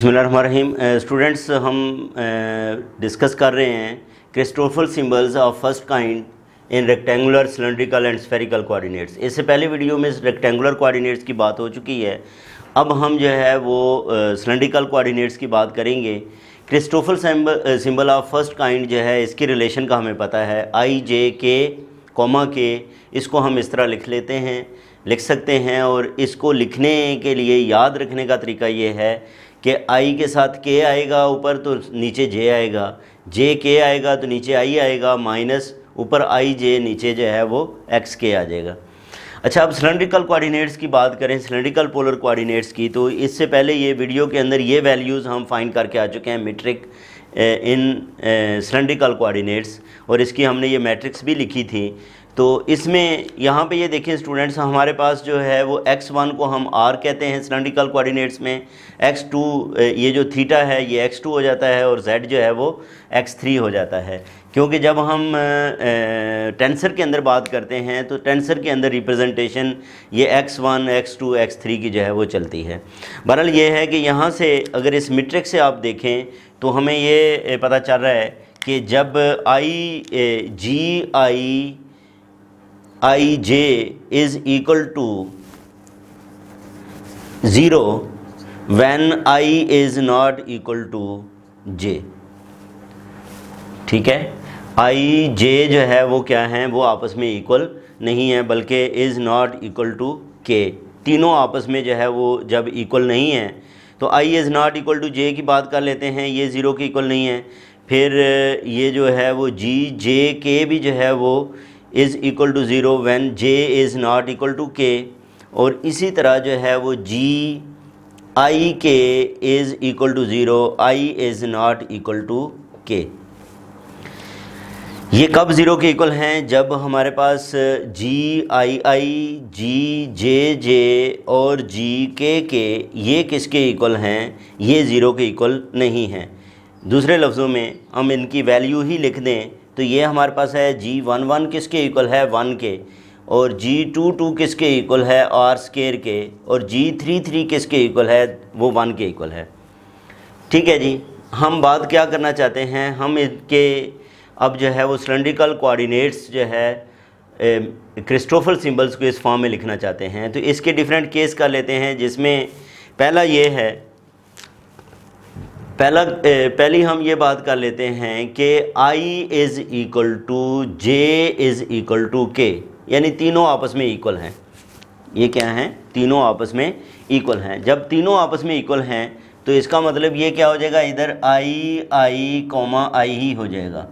बिस्मिल्लाहिर्रहमानिर्रहीम। स्टूडेंट्स, हम डिस्कस कर रहे हैं Christoffel symbols of first kind in rectangular, cylindrical and spherical coordinates. इससे पहले वीडियो में रेक्टेंगुलर कोऑर्डिनेट्स की बात हो चुकी है। अब हम जो है वो सिलेंड्रिकल कोऑर्डिनेट्स की बात करेंगे। Christoffel symbol of first kind जो है, इसकी रिलेशन का हमें पता है, आई जे के कॉमा के। इसको हम इस तरह लिख सकते हैं और इसको लिखने के लिए याद रखने का तरीका ये है कि आई के साथ के आएगा ऊपर तो नीचे जे आएगा, जे के आएगा तो नीचे आई आएगा, माइनस ऊपर आई जे, नीचे जो है वो एक्स के आ जाएगा। अच्छा, अब सिलेंड्रिकल कोऑर्डिनेट्स की बात करें, सिलेंड्रिकल पोलर कोऑर्डिनेट्स की, तो इससे पहले ये वीडियो के अंदर ये वैल्यूज़ हम फाइंड करके आ चुके हैं मीट्रिक इन सिलेंड्रिकल कोऑर्डिनेट्स, और इसकी हमने ये मैट्रिक्स भी लिखी थी। तो इसमें यहाँ पे ये देखें स्टूडेंट्स, हमारे पास जो है वो x1 को हम r कहते हैं सिलेंड्रिकल कोऑर्डिनेट्स में, x2 ये जो थीटा है ये x2 हो जाता है, और z जो है वो x3 हो जाता है। क्योंकि जब हम टेंसर के अंदर बात करते हैं तो टेंसर के अंदर रिप्रेजेंटेशन ये x1, x2, x3 की जो है वो चलती है। बहरहाल ये है कि यहाँ से अगर इस मीट्रिक से आप देखें तो हमें ये पता चल रहा है कि जब I J is equal to 0 when I is not equal to J. ठीक है, आई जे जो है वो क्या है, वो आपस में इक्वल नहीं है, बल्कि इज़ नॉट इक्वल टू के। तीनों आपस में जो है वो जब इक्वल नहीं है तो I is not equal to J की बात कर लेते हैं, ये ज़ीरो के इक्वल नहीं है। फिर ये जो है वो जी जे के भी जो है वो is equal to 0 when J is not equal to K, और इसी तरह जो है वो G I K is equal to 0, I is not equal to K. ये कब ज़ीरो के इक्वल हैं? जब हमारे पास जी आई, जी जे और जी के ये किसके इक्वल हैं? ये ज़ीरो के इक्वल नहीं हैं। दूसरे लफ्ज़ों में हम इनकी वैल्यू ही लिख दें तो ये हमारे पास है G11 किसके इक्वल है? 1 के, और G22 किसके इक्वल है? R स्क्वायर के, और G33 किसके इक्वल है? वो 1 के इक्वल है। ठीक है जी, हम बात क्या करना चाहते हैं, हम इनके अब जो है वो सिलेंड्रिकल कोऑर्डिनेट्स जो है क्रिस्टोफर सिंबल्स को इस फॉर्म में लिखना चाहते हैं। तो इसके डिफरेंट केस कर लेते हैं, जिसमें पहला ये है, पहली हम ये बात कर लेते हैं कि I is equal to J is equal to K, यानी तीनों आपस में इक्वल हैं। ये क्या हैं? तीनों आपस में इक्वल हैं। जब तीनों आपस में इक्वल हैं तो इसका मतलब ये क्या हो जाएगा, इधर आई कॉमा आई ही हो जाएगा।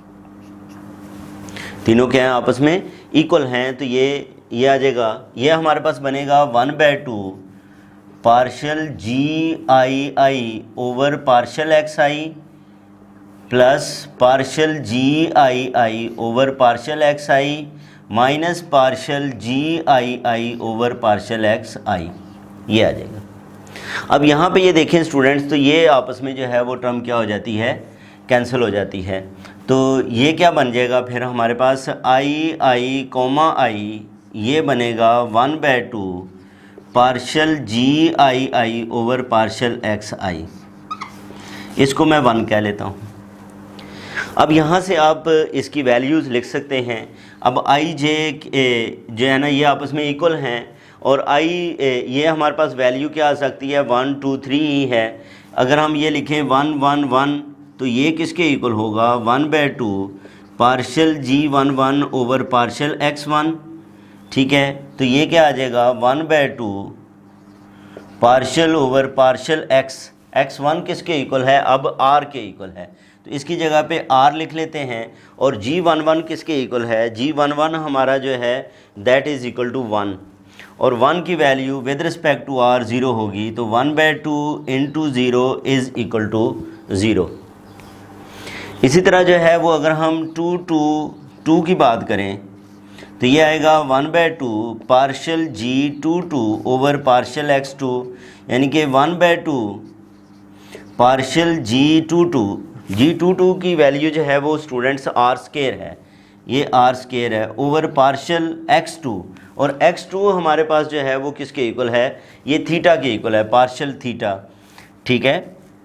तीनों क्या हैं? आपस में इक्वल हैं, तो ये आ जाएगा। ये हमारे पास बनेगा 1/2 partial G I over partial X I plus partial G I over partial X I minus partial G I over partial X I, ये आ जाएगा। अब यहाँ पे ये देखें स्टूडेंट्स, तो ये आपस में जो है वो टर्म क्या हो जाती है? कैंसिल हो जाती है। तो ये क्या बन जाएगा फिर हमारे पास, आई कॉमा आई, ये बनेगा 1/2 partial G I over partial X I. इसको मैं 1 कह लेता हूँ। अब यहाँ से आप इसकी वैल्यूज़ लिख सकते हैं। अब आई जे जो है ना, ये आपस में इक्वल हैं, और आई ये हमारे पास वैल्यू क्या आ सकती है? 1 2 3 ही है। अगर हम ये लिखें 1 1 1 तो ये किसके इक्वल होगा? 1/2 partial G11 over partial x1। ठीक है, तो ये क्या आ जाएगा? 1/2 पार्शल ओवर पार्शल x1 किसके इक्वल है? अब r के इक्वल है, तो इसकी जगह पे r लिख लेते हैं। और G11 किसके इक्वल है? G11 हमारा जो है दैट इज़ इक्वल टू 1, और 1 की value with respect to r 0 होगी, तो 1/2 इंटू 0 इज़ इक्वल टू 0। इसी तरह जो है वो अगर हम 2 की बात करें तो ये आएगा 1/2 partial G22 over partial x2, यानी कि 1/2 पार्शल G22 की वैल्यू जो है वो स्टूडेंट्स R स्क्वायर है, ये R स्क्वायर है ओवर पार्शल x2, और x2 हमारे पास जो है वो किसके इक्वल है? ये थीटा के इक्वल है, पार्शल थीटा। ठीक है,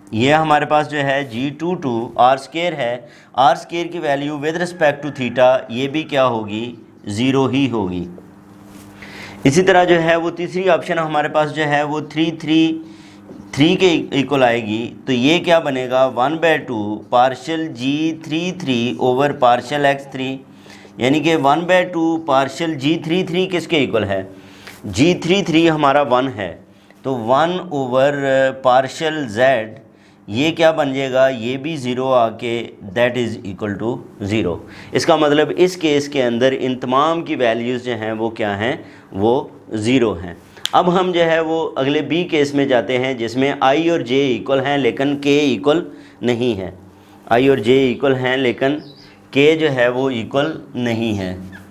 ये हमारे पास जो है G22 आर स्केयर है, आर स्केयर की value with respect to theta ये भी क्या होगी, 0 ही होगी। इसी तरह जो है वो तीसरी ऑप्शन हमारे पास जो है वो 3 के इक्वल आएगी, तो ये क्या बनेगा 1/2 partial G33 over partial X3, यानी कि 1/2 पार्शियल G33 किसके इक्वल है, G33 हमारा 1 है, तो 1 ओवर पार्शियल Z ये क्या बन जाएगा, ये भी 0 आके दैट इज़ इक्वल टू 0। इसका मतलब इस केस के अंदर इन तमाम की वैल्यूज़ जो हैं वो क्या हैं, वो 0 हैं। अब हम जो है वो अगले बी केस में जाते हैं जिसमें I और J इक्वल हैं लेकिन K इक्वल नहीं है। I और J इक्वल हैं लेकिन K जो है वो इक्वल नहीं है।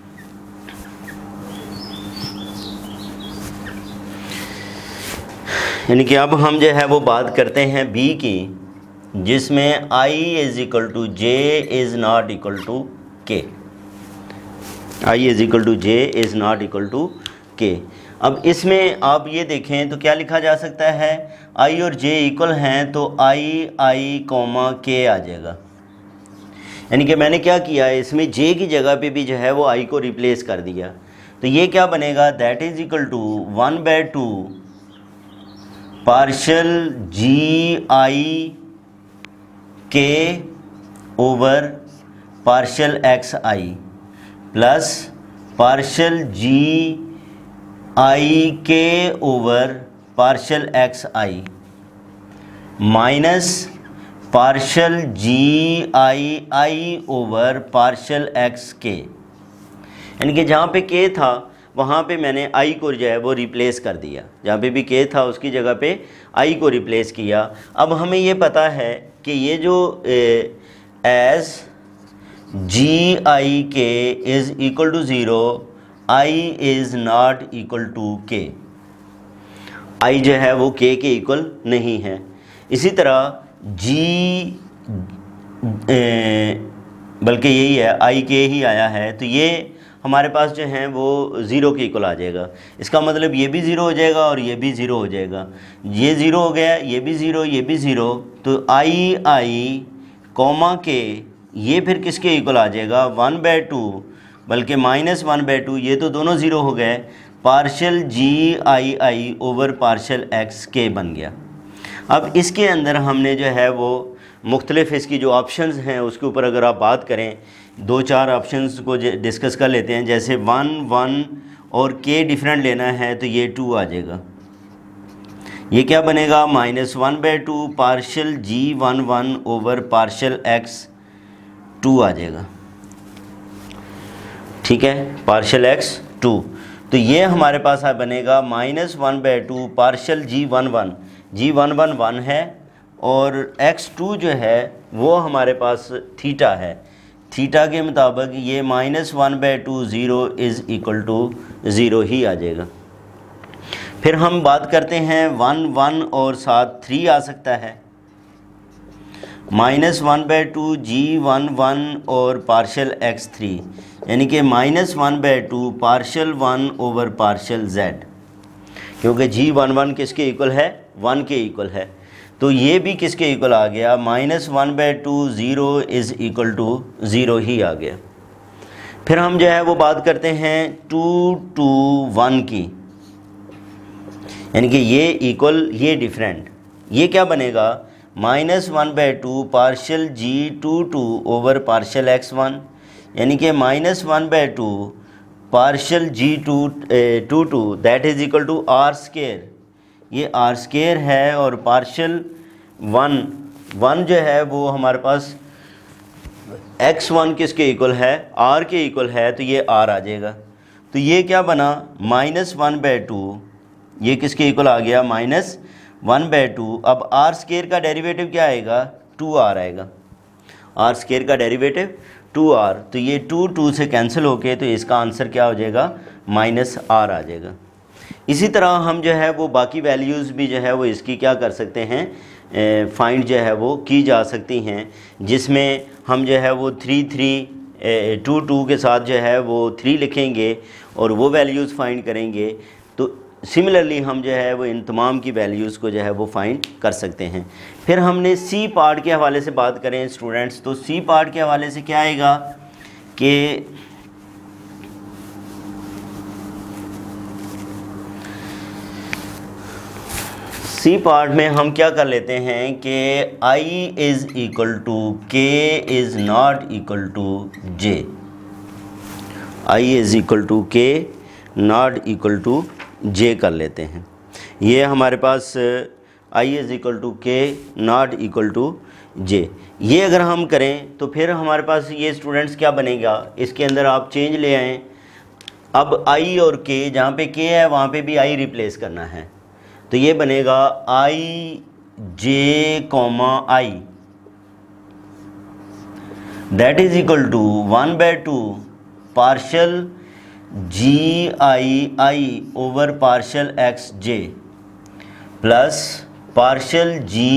यानी कि अब हम जो है वो बात करते हैं बी की, जिसमें I is equal to J is not equal to K, I is equal to J is not equal to K। अब इसमें आप ये देखें तो क्या लिखा जा सकता है, I और J इक्वल हैं तो I, K आ जाएगा। यानी कि मैंने क्या किया है, इसमें J की जगह पे भी जो है वो I को रिप्लेस कर दिया, तो ये क्या बनेगा, that is equal to 1/2 partial G(I)K over partial XI plus partial G(I)K over partial XI minus partial G(I)I over partial XK। यानी कि जहाँ पे K था वहाँ पे मैंने I को जो है वो रिप्लेस कर दिया, जहाँ पे भी K था उसकी जगह पे I को रिप्लेस किया। अब हमें ये पता है कि ये जो एज G(I)K is equal to 0, I is not equal to K, I जो है वो K के इक्वल नहीं है। इसी तरह बल्कि यही है I K ही आया है, तो ये हमारे पास जो हैं वो 0 के इक्वल आ जाएगा। इसका मतलब ये भी 0 हो जाएगा और ये भी 0 हो जाएगा, ये 0 हो गया, ये भी 0, ये भी 0, तो I, K ये फिर किसके इक्वल आ जाएगा, 1/2 बल्कि -1/2, ये तो दोनों 0 हो गए, partial G(I)I over partial XK बन गया। अब इसके अंदर हमने जो है वो मुख्तलिफ इसकी जो ऑप्शंस हैं उसके ऊपर अगर आप बात करें, 2-4 ऑप्शंस को डिस्कस कर लेते हैं। जैसे 1, 1 और K डिफरेंट लेना है तो ये 2 आ जाएगा, ये क्या बनेगा -1/2 partial G11 over partial X2 आ जाएगा, ठीक है, पार्शियल X2। तो ये हमारे पास बनेगा -1/2 पार्शियल G11 1 है और X2 जो है वो हमारे पास थीटा है, थीटा के मुताबिक ये -1/2 0 इज़ इक्वल टू 0 ही आ जाएगा। फिर हम बात करते हैं 1, 1 और साथ 3 आ सकता है, -1/2 G11 और पार्शियल X3, यानी कि -1/2 पार्शियल 1 ओवर पार्शियल Z, क्योंकि G11 किसके इक्वल है, 1 के इक्वल है, तो ये भी किसके इक्वल आ गया, -1/2 0 इज़ इक्वल टू 0 ही आ गया। फिर हम जो है वो बात करते हैं 2, 2, 1 की, यानी कि ये इक्वल ये डिफरेंट, ये क्या बनेगा -1/2 partial G22 over partial X1, यानी कि -1/2 partial G22 that is equal to R square, ये R स्केयर है, और पार्शियल 1 जो है वो हमारे पास X1 किसके इक्वल है, R के इक्वल है, तो ये R आ जाएगा। तो ये क्या बना -1/2, ये किसके इक्वल आ गया, -1/2। अब R स्केयर का डेरिवेटिव क्या आएगा, 2R आएगा, R स्केयर का डेरिवेटिव 2R, तो ये 2, 2 से कैंसिल होके तो इसका आंसर क्या हो जाएगा, -R आ जाएगा। इसी तरह हम जो है वो बाकी वैल्यूज़ भी जो है वो इसकी क्या कर सकते हैं, फाइंड जो है वो की जा सकती हैं, जिसमें हम जो है वो 3, 3, 2, 2 के साथ जो है वो 3 लिखेंगे और वो वैल्यूज़ फाइंड करेंगे। तो सिमिलरली हम जो है वो इन तमाम की वैल्यूज़ को जो है वो फाइंड कर सकते हैं। फिर हमने सी पार्ट के हवाले से बात करें स्टूडेंट्स, तो सी पार्ट के हवाले से क्या आएगा कि सी पार्ट में हम क्या कर लेते हैं कि I is equal to K is not equal to J, I is equal to K not equal to J कर लेते हैं। ये हमारे पास I is equal to K not equal to J, ये अगर हम करें तो फिर हमारे पास ये स्टूडेंट्स क्या बनेगा, इसके अंदर आप चेंज ले आएँ। अब I और K, जहाँ पे K है वहाँ पे भी I रिप्लेस करना है, तो ये बनेगा I J I, that is equal to 1/2 partial GI over partial XJ plus partial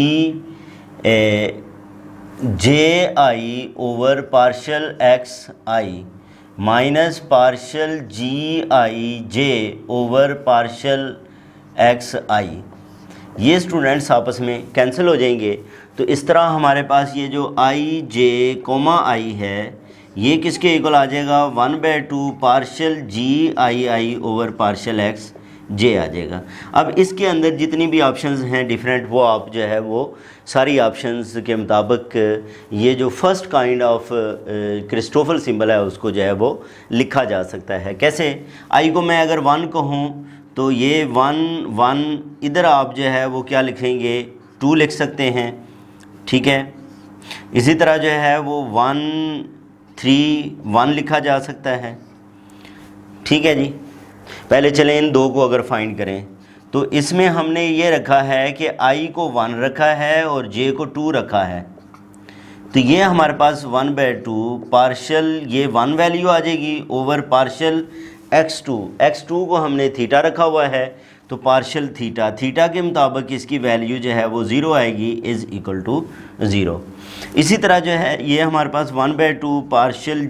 JI over partial XI minus partial GIJ over partial XI। ये स्टूडेंट्स आपस में कैंसिल हो जाएंगे। तो इस तरह हमारे पास ये जो I J I है ये किसके इक्वल आ जाएगा, 1/2 partial GI over partial XJ आ जाएगा। अब इसके अंदर जितनी भी ऑप्शंस हैं डिफरेंट, वो आप जो है वो सारी ऑप्शंस के मुताबिक ये जो first kind of Christoffel symbol है उसको जो है वो लिखा जा सकता है। कैसे, I को मैं अगर 1 कहूँ तो ये 1 इधर आप जो है वो क्या लिखेंगे, 2 लिख सकते हैं, ठीक है। इसी तरह जो है वो 1 3 1 लिखा जा सकता है, ठीक है जी। पहले चलें इन दो को अगर फाइंड करें तो इसमें हमने ये रखा है कि I को 1 रखा है और J को 2 रखा है, तो ये हमारे पास 1/2 पार्शल ये 1 वैल्यू आ जाएगी ओवर पार्शल x2 को हमने थीटा रखा हुआ है, तो पार्शल थीटा के मुताबिक इसकी वैल्यू जो है वो 0 आएगी, इज़ इक्वल टू 0। इसी तरह जो है ये हमारे पास 1/2 partial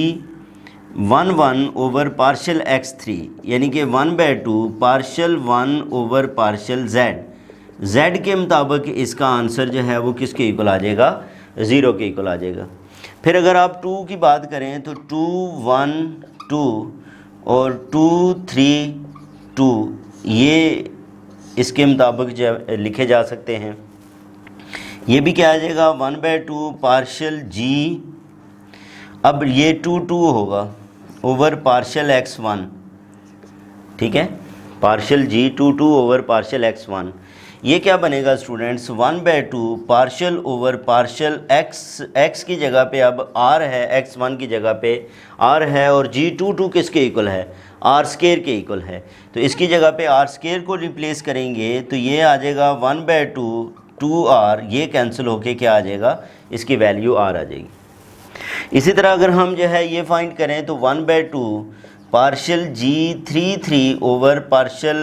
G11 over partial x3, यानी कि 1/2 पार्शल 1 ओवर पार्शल z के मुताबिक इसका आंसर जो है वो किसके इक्वल आ जाएगा, 0 के इक्वल आ जाएगा। फिर अगर आप 2 की बात करें तो 2 1 2 और 2 3 2 ये इसके मुताबिक जो लिखे जा सकते हैं। ये भी क्या आ जाएगा, 1/2 पार्शल G, अब ये 2 2 होगा ओवर पार्शल x1, ठीक है, partial G 2 2 over partial x1। ये क्या बनेगा students, 1/2 partial over partial x की जगह पे अब r है, x1 की जगह पे r है, और G22 किसके इक्वल है, r² के इक्वल है, तो इसकी जगह पे r² को रिप्लेस करेंगे तो ये आ जाएगा 1/2 2r, ये कैंसिल होके क्या आ जाएगा, इसकी वैल्यू r आ जाएगी। इसी तरह अगर हम जो है ये फाइंड करें तो 1/2 partial G33 over partial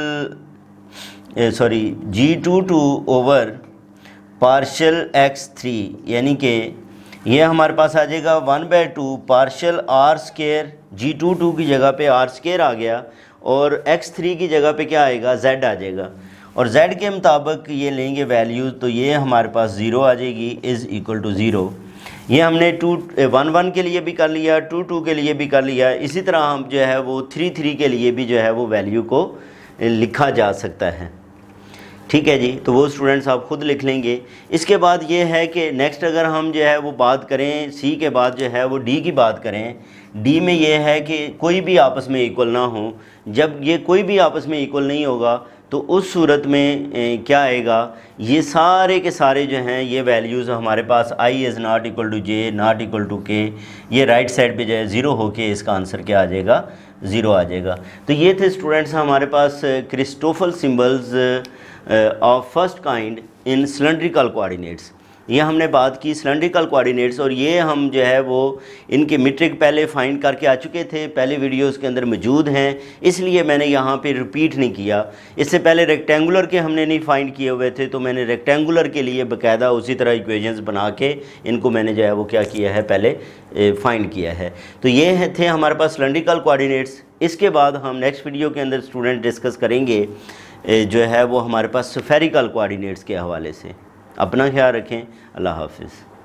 G22 over partial x3, यानी कि ये हमारे पास आ जाएगा 1/2 पार्शल r², G22 की जगह पे r² आ गया और x3 की जगह पे क्या आएगा, z आ जाएगा, और z के मुताबिक ये लेंगे वैल्यू तो ये हमारे पास 0 आ जाएगी, इज़ इक्वल टू 0। ये हमने 1 1 के लिए भी कर लिया, 2 2 के लिए भी कर लिया। इसी तरह हम जो है वो 3 3 के लिए भी जो है वो वैल्यू को लिखा जा सकता है, ठीक है जी। तो वो स्टूडेंट्स आप खुद लिख लेंगे। इसके बाद ये है कि नेक्स्ट अगर हम जो है वो बात करें सी के बाद जो है वो डी की बात करें, डी में ये है कि कोई भी आपस में इक्वल ना हो। जब ये कोई भी आपस में इक्वल नहीं होगा तो उस सूरत में क्या आएगा, ये सारे के सारे जो हैं ये वैल्यूज़ हमारे पास I is not equal to J not equal to K, ये राइट साइड पे जो है 0 होके इसका आंसर क्या आ जाएगा, 0 आ जाएगा। तो ये थे स्टूडेंट्स हमारे पास Christoffel symbols of first kind in cylindrical coordinates. ये हमने बात की सिलेंड्रिकल कोऑर्डिनेट्स, और ये हम जो है वो इनके मीट्रिक पहले फाइंड करके आ चुके थे, पहले वीडियोस के अंदर मौजूद हैं, इसलिए मैंने यहाँ पे रिपीट नहीं किया। इससे पहले रेक्टेंगुलर के हमने नहीं फाइंड किए हुए थे, तो मैंने रेक्टेंगुलर के लिए बाकायदा उसी तरह इक्वेशंस बना के इनको मैंने जो है वो क्या किया है, पहले फाइंड किया है। तो ये थे हमारे पास सिलेंड्रिकल कोऑर्डिनेट्स। इसके बाद हम नेक्स्ट वीडियो के अंदर स्टूडेंट डिस्कस करेंगे जो है वो हमारे पास स्फेरिकल कोऑर्डिनेट्स के हवाले से। अपना ख्याल रखें। अल्लाह हाफिज़।